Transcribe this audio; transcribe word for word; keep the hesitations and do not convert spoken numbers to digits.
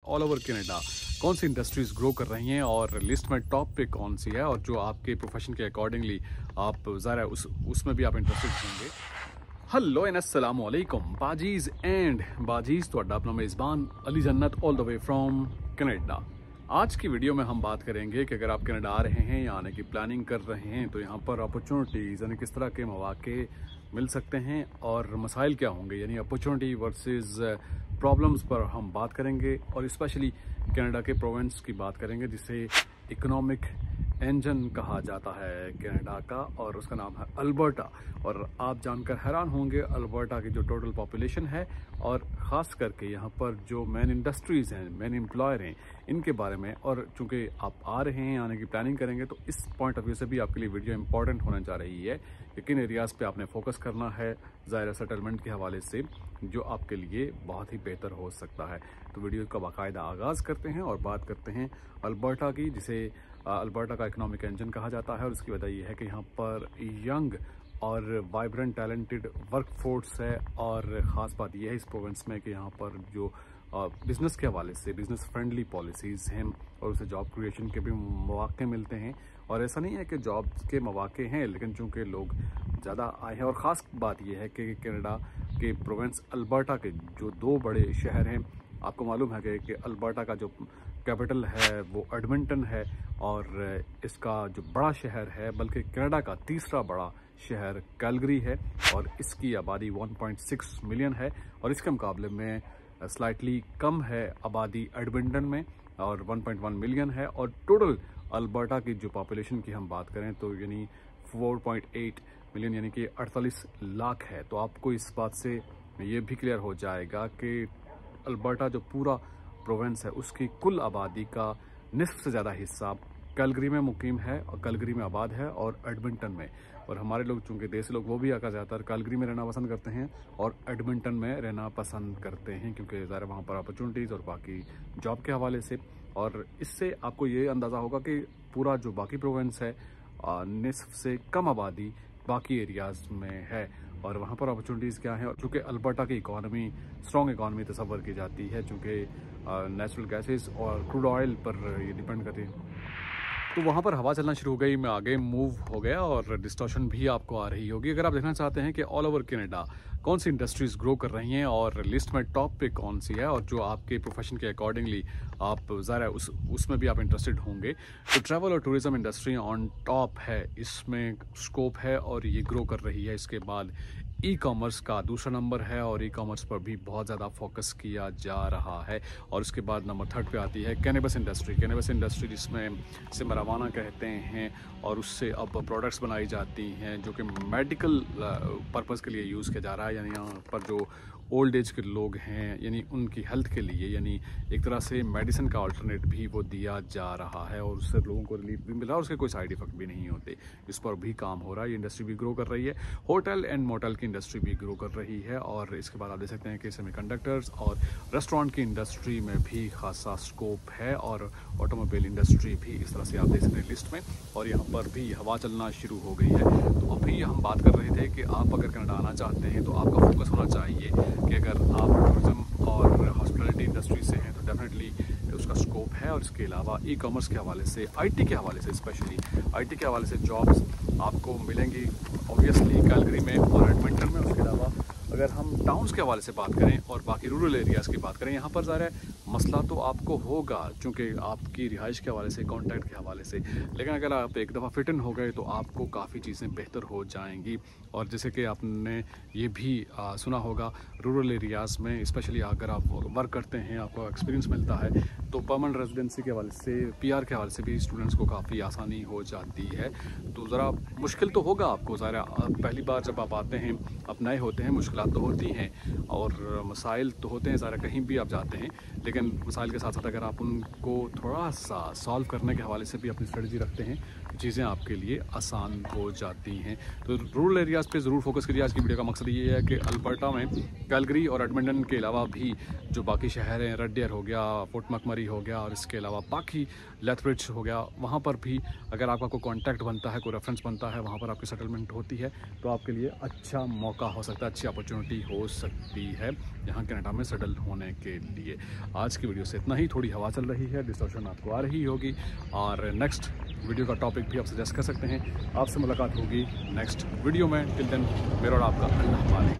All over Canada कौन सी industries grow कर रही हैं और लिस्ट में टॉप पे कौन सी है और जो आपके प्रोफेशन के अकॉर्डिंगली आप ज़रा उस उसमें भी आप इंटरेस्टेड होंगे। हेलो एंड अस्सलाम वालेकुम बाजीज एंड बाजीज तो अपना मेज़बान Ali Jannat all the way from Canada. आज की वीडियो में हम बात करेंगे कि अगर आप कनाडा आ रहे हैं या आने की प्लानिंग कर रहे हैं तो यहाँ पर अपॉर्चुनिटीज़ यानी किस तरह के मौके मिल सकते हैं और मसाइल क्या होंगे, यानी अपॉर्चुनिटी वर्सेस प्रॉब्लम्स पर हम बात करेंगे और स्पेशली कनाडा के प्रोविंस की बात करेंगे जिसे इकोनॉमिक इंजन कहा जाता है कनाडा का और उसका नाम है अल्बर्टा। और आप जानकर हैरान होंगे अल्बर्टा की जो टोटल पॉपुलेशन है और ख़ास करके यहाँ पर जो मेन इंडस्ट्रीज़ हैं, मेन एम्प्लॉयर हैं, इनके बारे में। और चूँकि आप आ रहे हैं, आने की प्लानिंग करेंगे तो इस पॉइंट ऑफ व्यू से भी आपके लिए वीडियो इंपॉर्टेंट होने जा रही है कि किन एरियाज़ पे आपने फोकस करना है ज़ाहिर सेटलमेंट के हवाले से, जो आपके लिए बहुत ही बेहतर हो सकता है। तो वीडियो का बाकायदा आगाज़ करते हैं और बात करते हैं अल्बर्टा की, जिसे अल्बर्टा का इकोनॉमिक इंजन कहा जाता है। और उसकी वजह यह है कि यहाँ पर यंग और वाइब्रेंट टैलेंटेड वर्क फोर्स है और ख़ास बात यह है इस प्रोविंस में कि यहाँ पर जो बिज़नेस के हवाले से बिज़नेस फ्रेंडली पॉलिसीज़ हैं और उसे जॉब क्रिएशन के भी मौके मिलते हैं। और ऐसा नहीं है कि जॉब के मौके हैं, लेकिन चूँकि लोग ज़्यादा आए हैं। और ख़ास बात यह है कि कनाडा के प्रोविंस अल्बर्टा के जो दो बड़े शहर हैं, आपको मालूम है कि अल्बर्टा का जो कैपिटल है वो एडमिंटन है और इसका जो बड़ा शहर है बल्कि कनाडा का तीसरा बड़ा शहर कैलगरी है और इसकी आबादी एक पॉइंट छह मिलियन है और इसके मुकाबले में स्लाइटली कम है आबादी एडमिंटन में और एक पॉइंट एक मिलियन है। और टोटल अल्बर्टा की जो पॉपुलेशन की हम बात करें तो यानी चार पॉइंट आठ मिलियन यानी कि अड़तालीस लाख है। तो आपको इस बात से ये भी क्लियर हो जाएगा कि अल्बर्टा जो पूरा प्रोविंस है उसकी कुल आबादी का निस्फ से ज़्यादा हिस्सा कैलगरी में मुकीम है और कैलगरी में आबाद है और एडमिंटन में। और हमारे लोग चूँकि देसी लोग वो भी आकर ज़्यादातर कैलगरी में रहना पसंद करते हैं और एडमिंटन में रहना पसंद करते हैं क्योंकि ज़ाहिर वहाँ पर अपॉर्चुनिटीज़ और बाकी जॉब के हवाले से। और इससे आपको ये अंदाज़ा होगा कि पूरा जो बाकी प्रोविंस है निस्फ से कम आबादी बाकी एरियाज़ में है और वहाँ पर अपॉर्चुनिटीज़ क्या हैं। और चूँकि अल्बर्टा की इकॉनमी स्ट्रॉन्ग इकॉनमी तस्वर की जाती है चूँकि नेचुरल गैसेस और क्रूड ऑयल पर ये डिपेंड करती है, तो वहाँ पर हवा चलना शुरू हो गई, मैं आगे मूव हो गया और डिस्टॉर्शन भी आपको आ रही होगी। अगर आप देखना चाहते हैं कि ऑल ओवर कनाडा कौन सी इंडस्ट्रीज़ ग्रो कर रही हैं और लिस्ट में टॉप पे कौन सी है और जो आपके प्रोफेशन के अकॉर्डिंगली आप ज़रा उस उसमें भी आप इंटरेस्टेड होंगे, तो ट्रैवल और टूरिज़्म इंडस्ट्री ऑन टॉप है, इसमें स्कोप है और ये ग्रो कर रही है। इसके बाद ई कॉमर्स का दूसरा नंबर है और ई कॉमर्स पर भी बहुत ज़्यादा फोकस किया जा रहा है। और उसके बाद नंबर थर्ड पे आती है कैनबिस इंडस्ट्री। कैनबिस इंडस्ट्री जिसमें से मरावाना कहते हैं और उससे अब प्रोडक्ट्स बनाई जाती हैं जो कि मेडिकल पर्पज़ के लिए यूज़ किया जा रहा है, यानी यहाँ पर जो ओल्ड एज के लोग हैं यानी उनकी हेल्थ के लिए, यानी एक तरह से मेडिसिन का अल्टरनेट भी वो दिया जा रहा है और उससे लोगों को रिलीफ भी मिल रहा है और उसके कोई साइड इफ़ेक्ट भी नहीं होते। इस पर भी काम हो रहा है, ये इंडस्ट्री भी ग्रो कर रही है। होटल एंड मोटल की इंडस्ट्री भी ग्रो कर रही है और इसके बाद आप देख सकते हैं कि सेमीकंडक्टर्स और रेस्टोरेंट की इंडस्ट्री में भी खासा स्कोप है और ऑटोमोबाइल इंडस्ट्री भी इस तरह से आप देख सकते हैं लिस्ट में। और यहाँ पर भी हवा चलना शुरू हो गई है। तो अभी हम बात कर रहे थे कि आप अगर कनाडा आना चाहते हैं तो आपका फोकस होना चाहिए कि अगर आप टूरिज़्म और हॉस्पिटलिटी इंडस्ट्री से हैं तो डेफिनेटली उसका स्कोप है। और इसके अलावा ई कॉमर्स के हवाले से, आईटी के हवाले से, स्पेशली आईटी के हवाले से जॉब्स आपको मिलेंगी ऑब्वियसली कैलगरी में और एडमिंटन में। उसके अलावा अगर हम टाउन्स के हवाले से बात करें और बाकी रूरल एरियाज़ की बात करें, यहाँ पर ज़ाहिर है मसला तो आपको होगा चूँकि आपकी रिहाइश के हवाले से, कॉन्टैक्ट के हवाले से, लेकिन अगर आप एक दफ़ा फिट इन हो गए तो आपको काफ़ी चीज़ें बेहतर हो जाएंगी। और जैसे कि आपने ये भी आ, सुना होगा रूरल एरियाज़ में स्पेशली अगर आप वर्क करते हैं, आपको एक्सपीरियंस मिलता है तो परमानेंट रेजिडेंसी के हवाले से, पीआर के हवाले से भी स्टूडेंट्स को काफ़ी आसानी हो जाती है। तो ज़रा मुश्किल तो होगा आपको, ज़रा पहली बार जब आप आते हैं, आप नए होते हैं, मुश्किल तो होती हैं और मसाइल तो होते हैं ज़रा कहीं भी आप जाते हैं, लेकिन मसाइल के साथ साथ अगर आप उनको थोड़ा सा सॉल्व करने के हवाले से भी अपनी स्ट्रेटजी रखते हैं तो चीज़ें आपके लिए आसान हो जाती हैं। तो रूरल एरियाज़ पे ज़रूर फोकस करिए। आज की वीडियो का मकसद ये है कि अल्बर्टा में कैलगरी और एडमिंटन के अलावा भी जो बाकी शहर हैं, रेड डेयर हो गया, फोर्ट मैकमरी कैलगरी हो गया और इसके अलावा बाकी लेथब्रिज हो गया, वहाँ पर भी अगर आपका कोई कॉन्टैक्ट बनता है, कोई रेफरेंस बनता है, वहाँ पर आपकी सेटलमेंट होती है तो आपके लिए अच्छा मौका हो सकता है, अच्छी अपॉर्चुनिटी हो सकती है यहाँ कनाडा में सेटल होने के लिए। आज की वीडियो से इतना ही। थोड़ी हवा चल रही है, डिस्टॉर्शन आपको आ रही होगी और नेक्स्ट वीडियो का टॉपिक भी आप सजेस्ट कर सकते हैं। आपसे मुलाकात होगी नेक्स्ट वीडियो में। टिल देन मेरा और आपका अल्लाह हाफ़िज़।